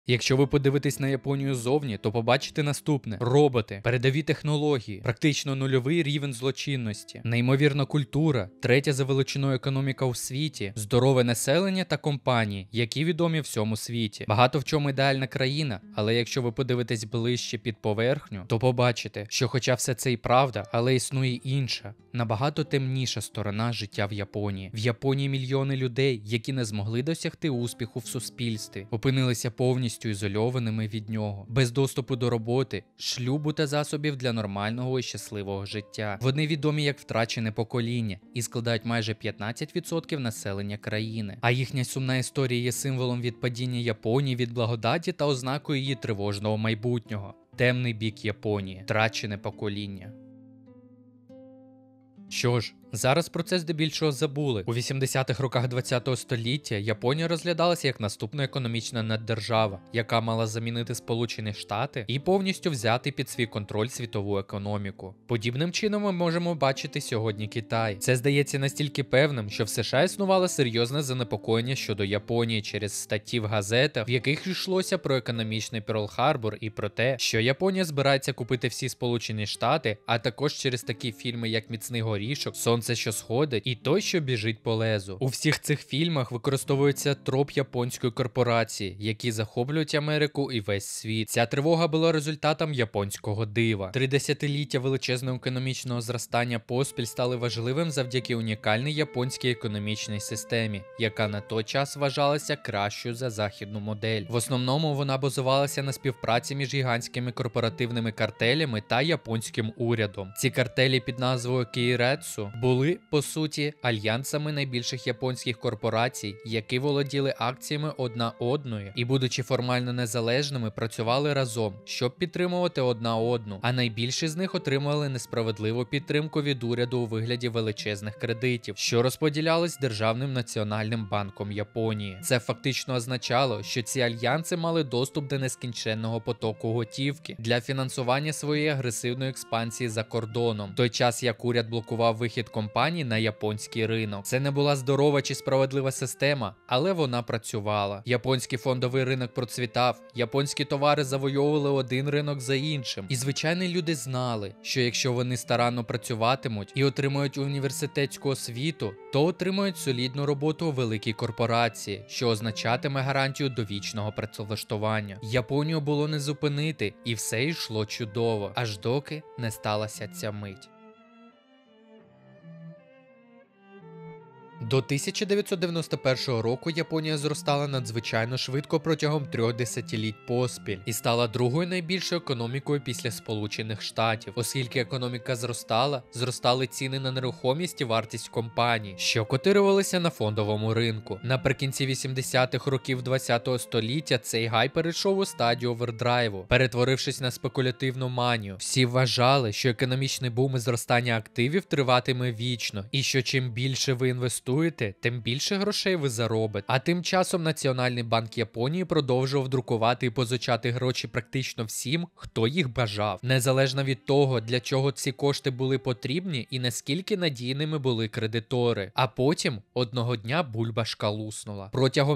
Якщо ви подивитесь на Японію ззовні, то побачите наступне: роботи, передові технології, практично нульовий рівень злочинності, неймовірна культура, третя за величиною економіка у світі, здорове населення та компанії, які відомі всьому світі. Багато в чому ідеальна країна, але якщо ви подивитесь ближче під поверхню, то побачите, що хоча все це і правда, але існує інша, набагато темніша сторона життя в Японії. В Японії мільйони людей, які не змогли досягти успіху в суспільстві, опинилися повністю ізольованими від нього, без доступу до роботи, шлюбу та засобів для нормального і щасливого життя. Вони відомі як втрачене покоління і складають майже 15% населення країни. А їхня сумна історія є символом відпадіння Японії від благодаті та ознакою її тривожного майбутнього. Темний бік Японії, втрачене покоління. Що ж, зараз про це здебільшого забули. У 80-х роках ХХ століття Японія розглядалася як наступна економічна наддержава, яка мала замінити Сполучені Штати і повністю взяти під свій контроль світову економіку. Подібним чином ми можемо бачити сьогодні Китай. Це здається настільки певним, що в США існувало серйозне занепокоєння щодо Японії через статті в газетах, в яких йшлося про економічний Перл-Харбор і про те, що Японія збирається купити всі Сполучені Штати, а також через такі фільми, як Міцний горішок, Сонце, що сходить, і той, що біжить по лезу. У всіх цих фільмах використовується троп японської корпорації, які захоплюють Америку і весь світ. Ця тривога була результатом японського дива. 3 десятиліття величезного економічного зростання поспіль стали важливим завдяки унікальній японській економічній системі, яка на той час вважалася кращою за західну модель. В основному вона базувалася на співпраці між гігантськими корпоративними картелями та японським урядом. Ці картелі під назвою Кейрецу були, по суті, альянсами найбільших японських корпорацій, які володіли акціями одна одної і, будучи формально незалежними, працювали разом, щоб підтримувати одна одну, а найбільші з них отримали несправедливу підтримку від уряду у вигляді величезних кредитів, що розподілялись Державним національним банком Японії. Це фактично означало, що ці альянси мали доступ до нескінченного потоку готівки для фінансування своєї агресивної експансії за кордоном, в той час як уряд блокував вихід компаній на японський ринок. Це не була здорова чи справедлива система, але вона працювала. Японський фондовий ринок процвітав, японські товари завойовували один ринок за іншим. І звичайні люди знали, що якщо вони старанно працюватимуть і отримують університетську освіту, то отримують солідну роботу у великій корпорації, що означатиме гарантію довічного працевлаштування. Японію було не зупинити, і все йшло чудово, аж доки не сталася ця мить. До 1991 року Японія зростала надзвичайно швидко протягом 3 десятиліть поспіль і стала другою найбільшою економікою після Сполучених Штатів. Оскільки економіка зростала, зростали ціни на нерухомість і вартість компаній, що котирувалися на фондовому ринку. Наприкінці 80-х років 20-го століття цей гай перейшов у стадію овердрайву, перетворившись на спекулятивну манію. Всі вважали, що економічний бум і зростання активів триватиме вічно, і що чим більше ви інвестуєте, тим більше грошей ви заробите. А тим часом Національний банк Японії продовжував друкувати і позичати гроші практично всім, хто їх бажав, незалежно від того, для чого ці кошти були потрібні і наскільки надійними були кредитори. А потім одного дня бульбашка луснула. Протягом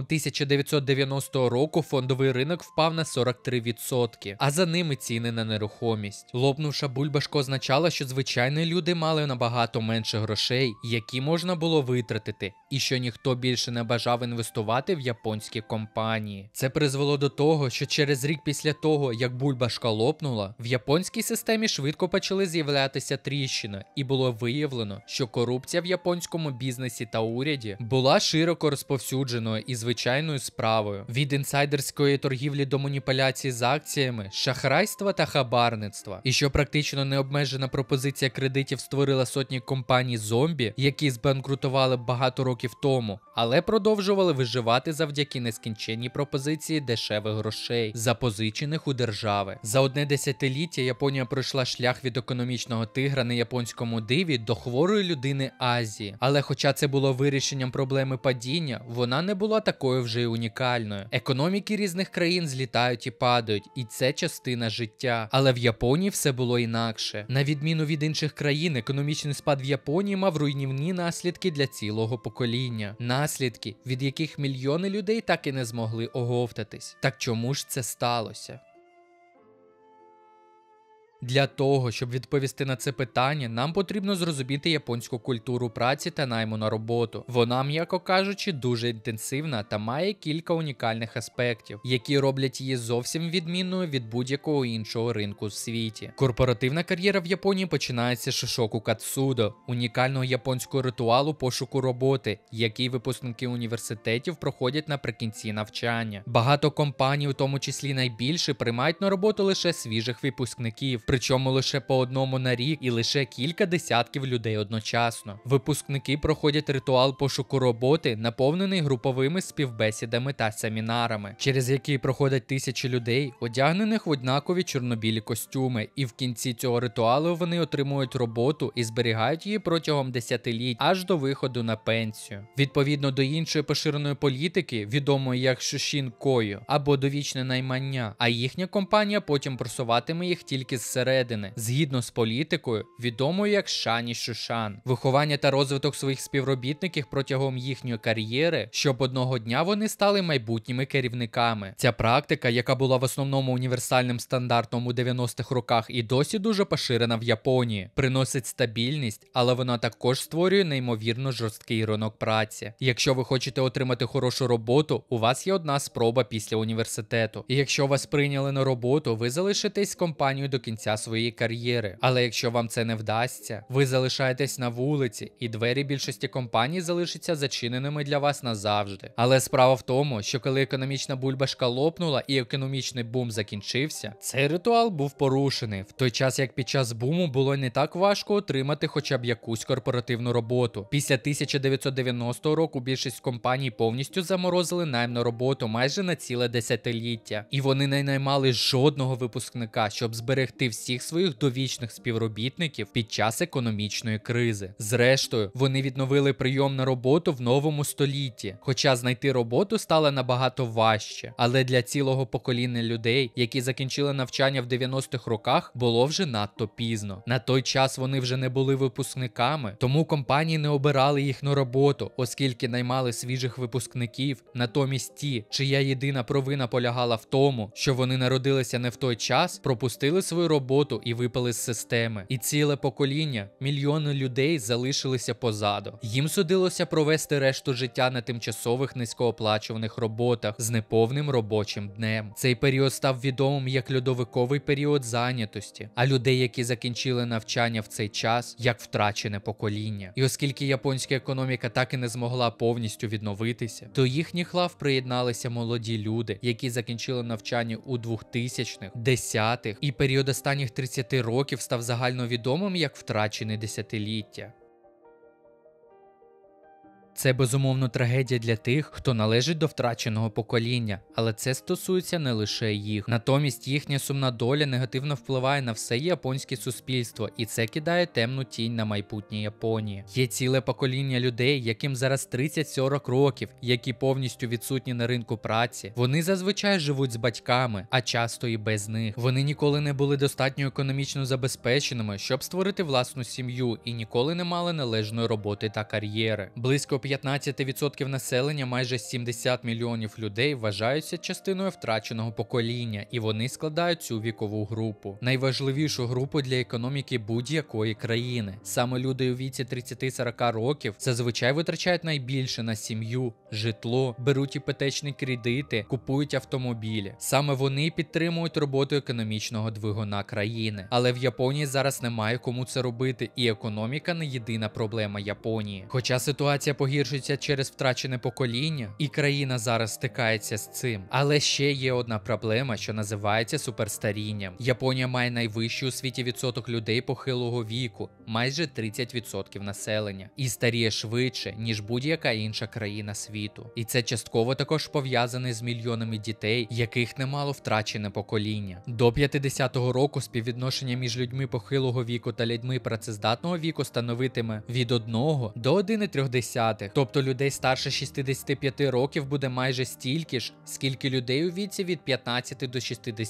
1990 року фондовий ринок впав на 43%, а за ними ціни на нерухомість. Лопнувша бульбашка означала, що звичайні люди мали набагато менше грошей, які можна було витратити, і що ніхто більше не бажав інвестувати в японські компанії. Це призвело до того, що через рік після того, як бульбашка лопнула, в японській системі швидко почали з'являтися тріщини, і було виявлено, що корупція в японському бізнесі та уряді була широко розповсюдженою і звичайною справою. Від інсайдерської торгівлі до маніпуляцій з акціями, шахрайства та хабарництва. І що практично необмежена пропозиція кредитів створила сотні компаній-зомбі, які збанкрутували багато років тому, але продовжували виживати завдяки нескінченній пропозиції дешевих грошей, запозичених у держави. За одне десятиліття Японія пройшла шлях від економічного тигра на японському диві до хворої людини Азії. Але хоча це було вирішенням проблеми падіння, вона не була такою вже й унікальною. Економіки різних країн злітають і падають, і це частина життя. Але в Японії все було інакше. На відміну від інших країн, економічний спад в Японії мав руйнівні наслідки для цілого цілого покоління, наслідки, від яких мільйони людей так і не змогли оговтатись. Так чому ж це сталося? Для того, щоб відповісти на це питання, нам потрібно зрозуміти японську культуру праці та найму на роботу. Вона, м'яко кажучи, дуже інтенсивна та має кілька унікальних аспектів, які роблять її зовсім відмінною від будь-якого іншого ринку в світі. Корпоративна кар'єра в Японії починається з шишоку катсудо, унікального японського ритуалу пошуку роботи, який випускники університетів проходять наприкінці навчання. Багато компаній, у тому числі найбільші, приймають на роботу лише свіжих випускників. Причому лише по одному на рік і лише кілька десятків людей одночасно. Випускники проходять ритуал пошуку роботи, наповнений груповими співбесідами та семінарами, через які проходять тисячі людей, одягнених в однакові чорнобілі костюми, і в кінці цього ритуалу вони отримують роботу і зберігають її протягом десятиліть, аж до виходу на пенсію. Відповідно до іншої поширеної політики, відомої як шушін-кою, або довічне наймання, а їхня компанія потім просуватиме їх тільки зсередини, згідно з політикою, відомою як шані-шушан. Виховання та розвиток своїх співробітників протягом їхньої кар'єри, щоб одного дня вони стали майбутніми керівниками. Ця практика, яка була в основному універсальним стандартом у 90-х роках і досі дуже поширена в Японії, приносить стабільність, але вона також створює неймовірно жорсткий ринок праці. Якщо ви хочете отримати хорошу роботу, у вас є одна спроба після університету. І якщо вас прийняли на роботу, ви залишитесь з компанією до кінця своєї кар'єри. Але якщо вам це не вдасться, ви залишаєтесь на вулиці, і двері більшості компаній залишаться зачиненими для вас назавжди. Але справа в тому, що коли економічна бульбашка лопнула і економічний бум закінчився, цей ритуал був порушений, в той час як під час буму було не так важко отримати хоча б якусь корпоративну роботу. Після 1990 року більшість компаній повністю заморозили найм на роботу майже на ціле десятиліття. І вони не наймали жодного випускника, щоб зберегти всіх своїх довічних співробітників під час економічної кризи. Зрештою, вони відновили прийом на роботу в новому столітті, хоча знайти роботу стало набагато важче. Але для цілого покоління людей, які закінчили навчання в 90-х роках, було вже надто пізно. На той час вони вже не були випускниками, тому компанії не обирали їх на роботу, оскільки наймали свіжих випускників, натомість ті, чия єдина провина полягала в тому, що вони народилися не в той час, пропустили свою роботу і випали з системи. І ціле покоління, мільйони людей залишилися позаду. Їм судилося провести решту життя на тимчасових низькооплачуваних роботах з неповним робочим днем. Цей період став відомим як льодовиковий період зайнятості, а людей, які закінчили навчання в цей час, як втрачене покоління. І оскільки японська економіка так і не змогла повністю відновитися, до їхніх лав приєдналися молоді люди, які закінчили навчання у 2000-х, 10-х, і період останніх 30 років став загальновідомим як втрачене десятиліття. Це, безумовно, трагедія для тих, хто належить до втраченого покоління, але це стосується не лише їх. Натомість їхня сумна доля негативно впливає на все японське суспільство, і це кидає темну тінь на майбутнє Японії. Є ціле покоління людей, яким зараз 30-40 років, які повністю відсутні на ринку праці. Вони зазвичай живуть з батьками, а часто і без них. Вони ніколи не були достатньо економічно забезпеченими, щоб створити власну сім'ю, і ніколи не мали належної роботи та кар'єри. Близько 15% населення, майже 70 мільйонів людей, вважаються частиною втраченого покоління, і вони складають цю вікову групу. Найважливішу групу для економіки будь-якої країни. Саме люди у віці 30-40 років зазвичай витрачають найбільше на сім'ю, житло, беруть іпотечні кредити, купують автомобілі. Саме вони підтримують роботу економічного двигуна країни. Але в Японії зараз немає кому це робити, і економіка не єдина проблема Японії. Хоча ситуація погіршується через втрачене покоління, і країна зараз стикається з цим. Але ще є одна проблема, що називається суперстарінням. Японія має найвищий у світі відсоток людей похилого віку, майже 30% населення, і старіє швидше, ніж будь-яка інша країна світу. І це частково також пов'язане з мільйонами дітей, яких немало втрачене покоління. До 50-го року співвідношення між людьми похилого віку та людьми працездатного віку становитиме від 1 до 1,3. 60-х. Тобто людей старше 65 років буде майже стільки ж, скільки людей у віці від 15 до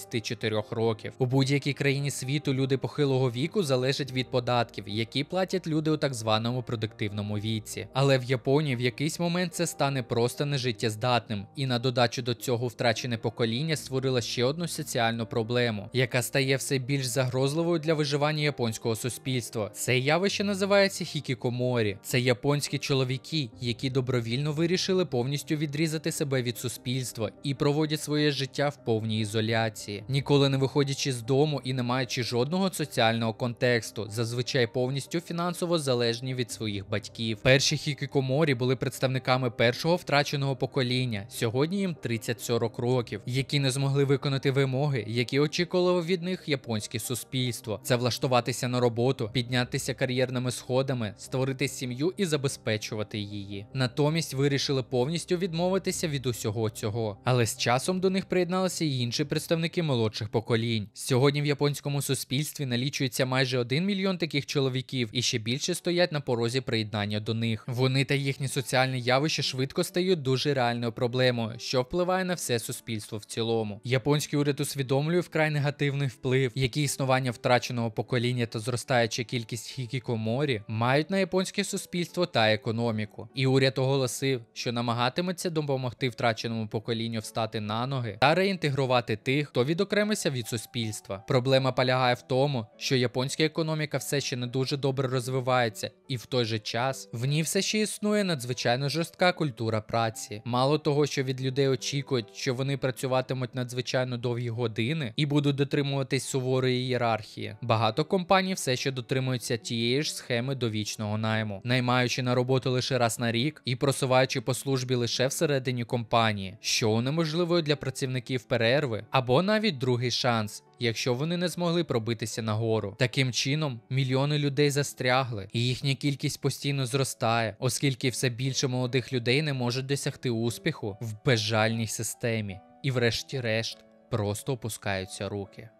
64 років. У будь-якій країні світу люди похилого віку залежать від податків, які платять люди у так званому продуктивному віці. Але в Японії в якийсь момент це стане просто нежиттєздатним, і на додачу до цього втрачене покоління створило ще одну соціальну проблему, яка стає все більш загрозливою для виживання японського суспільства. Це явище називається хікікоморі. Це японські чоловіки, які добровільно вирішили повністю відрізати себе від суспільства і проводять своє життя в повній ізоляції, ніколи не виходячи з дому і не маючи жодного соціального контексту, зазвичай повністю фінансово залежні від своїх батьків. Перші хікікоморі були представниками першого втраченого покоління, сьогодні їм 30-40 років, які не змогли виконати вимоги, які очікувало від них японське суспільство. Це влаштуватися на роботу, піднятися кар'єрними сходами, створити сім'ю і забезпечувати її. Натомість вирішили повністю відмовитися від усього цього. Але з часом до них приєдналися й інші представники молодших поколінь. Сьогодні в японському суспільстві налічується майже 1 мільйон таких чоловіків і ще більше стоять на порозі приєднання до них. Вони та їхні соціальні явища швидко стають дуже реальною проблемою, що впливає на все суспільство в цілому. Японський уряд усвідомлює вкрай негативний вплив, який існування втраченого покоління та зростаюча кількість хікікоморі мають на японське суспільство та економіку. І уряд оголосив, що намагатиметься допомогти втраченому поколінню встати на ноги та реінтегрувати тих, хто відокремився від суспільства. Проблема полягає в тому, що японська економіка все ще не дуже добре розвивається, і в той же час в ній все ще існує надзвичайно жорстка культура праці. Мало того, що від людей очікують, що вони працюватимуть надзвичайно довгі години і будуть дотримуватись суворої ієрархії, багато компаній все ще дотримуються тієї ж схеми довічного найму, наймаючи на роботу лише раз на рік і просуваючи по службі лише всередині компанії, що унеможливує для працівників перерви або навіть другий шанс, якщо вони не змогли пробитися нагору. Таким чином, мільйони людей застрягли, і їхня кількість постійно зростає, оскільки все більше молодих людей не можуть досягти успіху в безжальній системі і врешті-решт просто опускаються руки.